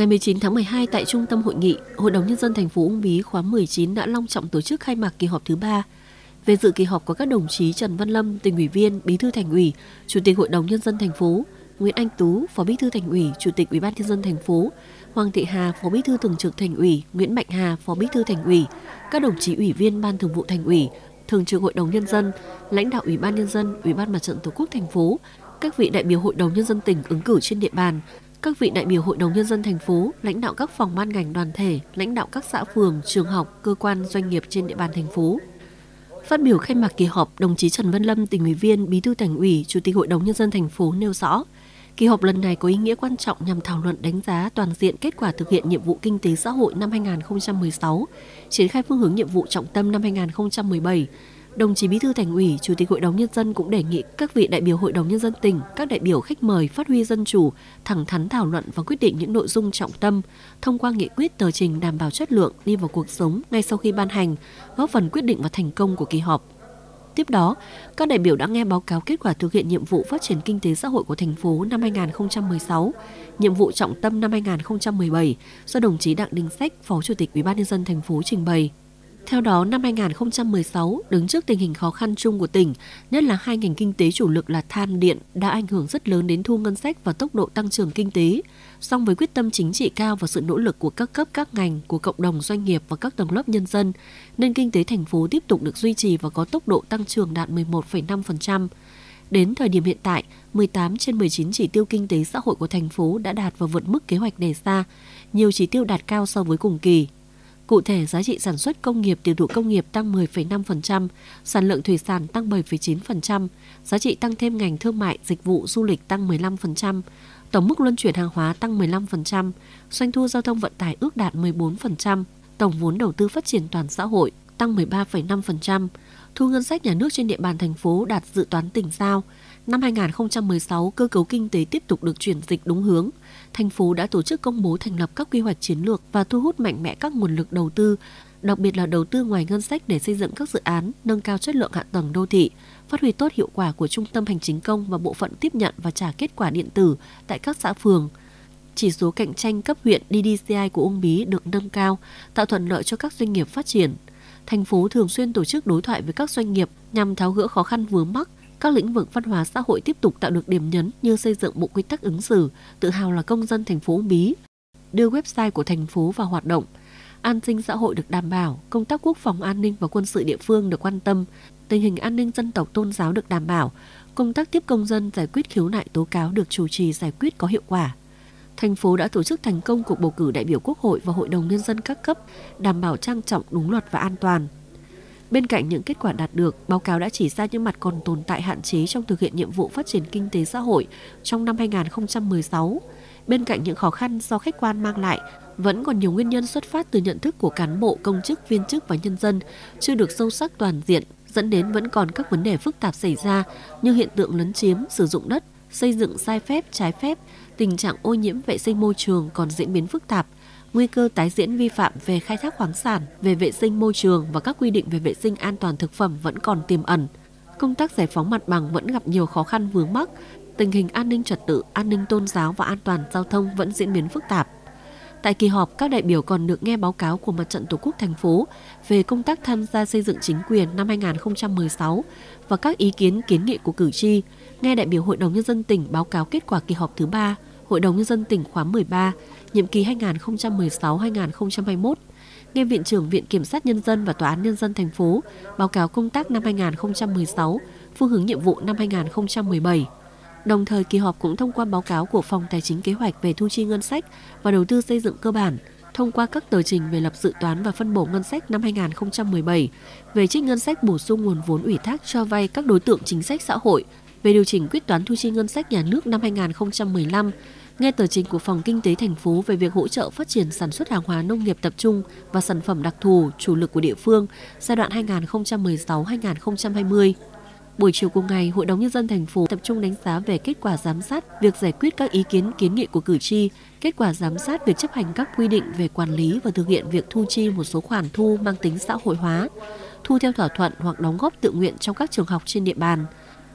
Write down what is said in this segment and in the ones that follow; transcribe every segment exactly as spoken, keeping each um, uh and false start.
Ngày mười chín tháng mười hai tại Trung tâm Hội nghị, Hội đồng Nhân dân thành phố Uông Bí khóa mười chín đã long trọng tổ chức khai mạc kỳ họp thứ ba. Về dự kỳ họp có các đồng chí Trần Văn Lâm, Tỉnh ủy viên, Bí thư Thành ủy, Chủ tịch Hội đồng Nhân dân thành phố, Nguyễn Anh Tú, Phó Bí thư Thành ủy, Chủ tịch Ủy ban Nhân dân thành phố, Hoàng Thị Hà, Phó Bí thư Thường trực Thành ủy, Nguyễn Mạnh Hà, Phó Bí thư Thành ủy, các đồng chí Ủy viên Ban Thường vụ Thành ủy, Thường trực Hội đồng Nhân dân, lãnh đạo Ủy ban Nhân dân, Ủy ban Mặt trận Tổ quốc thành phố, các vị đại biểu Hội đồng Nhân dân tỉnh ứng cử trên địa bàn, các vị đại biểu Hội đồng Nhân dân thành phố, lãnh đạo các phòng ban ngành đoàn thể, lãnh đạo các xã phường, trường học, cơ quan, doanh nghiệp trên địa bàn thành phố. Phát biểu khai mạc kỳ họp, đồng chí Trần Văn Lâm, Tỉnh ủy viên, Bí thư Thành ủy, Chủ tịch Hội đồng Nhân dân thành phố nêu rõ, kỳ họp lần này có ý nghĩa quan trọng nhằm thảo luận đánh giá toàn diện kết quả thực hiện nhiệm vụ kinh tế xã hội năm hai nghìn không trăm mười sáu, triển khai phương hướng nhiệm vụ trọng tâm năm hai nghìn không trăm mười bảy. Đồng chí Bí thư Thành ủy, Chủ tịch Hội đồng Nhân dân cũng đề nghị các vị đại biểu Hội đồng Nhân dân tỉnh, các đại biểu khách mời phát huy dân chủ, thẳng thắn thảo luận và quyết định những nội dung trọng tâm, thông qua nghị quyết tờ trình đảm bảo chất lượng đi vào cuộc sống ngay sau khi ban hành, góp phần quyết định và thành công của kỳ họp. Tiếp đó, các đại biểu đã nghe báo cáo kết quả thực hiện nhiệm vụ phát triển kinh tế xã hội của thành phố năm hai nghìn không trăm mười sáu, nhiệm vụ trọng tâm năm hai nghìn không trăm mười bảy do đồng chí Đặng Đình Sách, Phó Chủ tịch Ủy ban Nhân dân thành phố trình bày. Theo đó, năm hai nghìn không trăm mười sáu, đứng trước tình hình khó khăn chung của tỉnh, nhất là hai ngành kinh tế chủ lực là than, điện đã ảnh hưởng rất lớn đến thu ngân sách và tốc độ tăng trưởng kinh tế. Song với quyết tâm chính trị cao và sự nỗ lực của các cấp các ngành, của cộng đồng doanh nghiệp và các tầng lớp nhân dân, nên kinh tế thành phố tiếp tục được duy trì và có tốc độ tăng trưởng đạt mười một phẩy năm phần trăm. Đến thời điểm hiện tại, mười tám trên mười chín chỉ tiêu kinh tế xã hội của thành phố đã đạt và vượt mức kế hoạch đề ra, nhiều chỉ tiêu đạt cao so với cùng kỳ. Cụ thể, giá trị sản xuất công nghiệp, tiêu thụ công nghiệp tăng mười phẩy năm phần trăm, sản lượng thủy sản tăng bảy phẩy chín phần trăm, giá trị tăng thêm ngành thương mại, dịch vụ, du lịch tăng mười lăm phần trăm, tổng mức luân chuyển hàng hóa tăng mười lăm phần trăm, doanh thu giao thông vận tải ước đạt mười bốn phần trăm, tổng vốn đầu tư phát triển toàn xã hội tăng mười ba phẩy năm phần trăm, thu ngân sách nhà nước trên địa bàn thành phố đạt dự toán tỉnh giao. Năm hai nghìn không trăm mười sáu, cơ cấu kinh tế tiếp tục được chuyển dịch đúng hướng. Thành phố đã tổ chức công bố thành lập các quy hoạch chiến lược và thu hút mạnh mẽ các nguồn lực đầu tư, đặc biệt là đầu tư ngoài ngân sách để xây dựng các dự án, nâng cao chất lượng hạ tầng đô thị, phát huy tốt hiệu quả của trung tâm hành chính công và bộ phận tiếp nhận và trả kết quả điện tử tại các xã phường. Chỉ số cạnh tranh cấp huyện đê đê xê i của Uông Bí được nâng cao, tạo thuận lợi cho các doanh nghiệp phát triển. Thành phố thường xuyên tổ chức đối thoại với các doanh nghiệp nhằm tháo gỡ khó khăn vướng mắc. Các lĩnh vực văn hóa xã hội tiếp tục tạo được điểm nhấn như xây dựng bộ quy tắc ứng xử, tự hào là công dân thành phố Uông Bí, đưa website của thành phố vào hoạt động, an sinh xã hội được đảm bảo, công tác quốc phòng an ninh và quân sự địa phương được quan tâm, tình hình an ninh dân tộc tôn giáo được đảm bảo, công tác tiếp công dân giải quyết khiếu nại tố cáo được chủ trì giải quyết có hiệu quả. Thành phố đã tổ chức thành công cuộc bầu cử đại biểu Quốc hội và Hội đồng Nhân dân các cấp, đảm bảo trang trọng, đúng luật và an toàn. Bên cạnh những kết quả đạt được, báo cáo đã chỉ ra những mặt còn tồn tại hạn chế trong thực hiện nhiệm vụ phát triển kinh tế xã hội trong năm hai nghìn không trăm mười sáu. Bên cạnh những khó khăn do khách quan mang lại, vẫn còn nhiều nguyên nhân xuất phát từ nhận thức của cán bộ, công chức, viên chức và nhân dân chưa được sâu sắc toàn diện, dẫn đến vẫn còn các vấn đề phức tạp xảy ra như hiện tượng lấn chiếm, sử dụng đất, xây dựng sai phép, trái phép, tình trạng ô nhiễm vệ sinh môi trường còn diễn biến phức tạp, nguy cơ tái diễn vi phạm về khai thác khoáng sản, về vệ sinh môi trường và các quy định về vệ sinh an toàn thực phẩm vẫn còn tiềm ẩn. Công tác giải phóng mặt bằng vẫn gặp nhiều khó khăn vướng mắc, tình hình an ninh trật tự, an ninh tôn giáo và an toàn giao thông vẫn diễn biến phức tạp. Tại kỳ họp, các đại biểu còn được nghe báo cáo của Mặt trận Tổ quốc thành phố về công tác tham gia xây dựng chính quyền năm hai nghìn không trăm mười sáu và các ý kiến kiến nghị của cử tri, nghe đại biểu Hội đồng Nhân dân tỉnh báo cáo kết quả kỳ họp thứ ba, Hội đồng Nhân dân tỉnh khóa mười ba, nhiệm kỳ hai nghìn không trăm mười sáu đến hai nghìn không trăm hai mươi mốt, nghe Viện trưởng Viện Kiểm sát Nhân dân và Tòa án Nhân dân thành phố báo cáo công tác năm hai nghìn không trăm mười sáu, phương hướng nhiệm vụ năm hai nghìn không trăm mười bảy. Đồng thời, kỳ họp cũng thông qua báo cáo của Phòng Tài chính Kế hoạch về thu chi ngân sách và đầu tư xây dựng cơ bản, thông qua các tờ trình về lập dự toán và phân bổ ngân sách năm hai nghìn không trăm mười bảy, về trích ngân sách bổ sung nguồn vốn ủy thác cho vay các đối tượng chính sách xã hội, về điều chỉnh quyết toán thu chi ngân sách nhà nước năm hai nghìn không trăm mười lăm, nghe tờ trình của Phòng Kinh tế thành phố về việc hỗ trợ phát triển sản xuất hàng hóa nông nghiệp tập trung và sản phẩm đặc thù chủ lực của địa phương giai đoạn hai nghìn không trăm mười sáu đến hai nghìn không trăm hai mươi. Buổi chiều cùng ngày, Hội đồng Nhân dân thành phố tập trung đánh giá về kết quả giám sát việc giải quyết các ý kiến kiến nghị của cử tri, kết quả giám sát việc chấp hành các quy định về quản lý và thực hiện việc thu chi một số khoản thu mang tính xã hội hóa, thu theo thỏa thuận hoặc đóng góp tự nguyện trong các trường học trên địa bàn.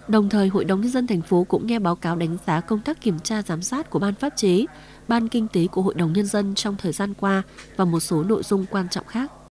Đồng thời, Hội đồng Nhân dân thành phố cũng nghe báo cáo đánh giá công tác kiểm tra giám sát của Ban Pháp chế, Ban Kinh tế của Hội đồng Nhân dân trong thời gian qua và một số nội dung quan trọng khác.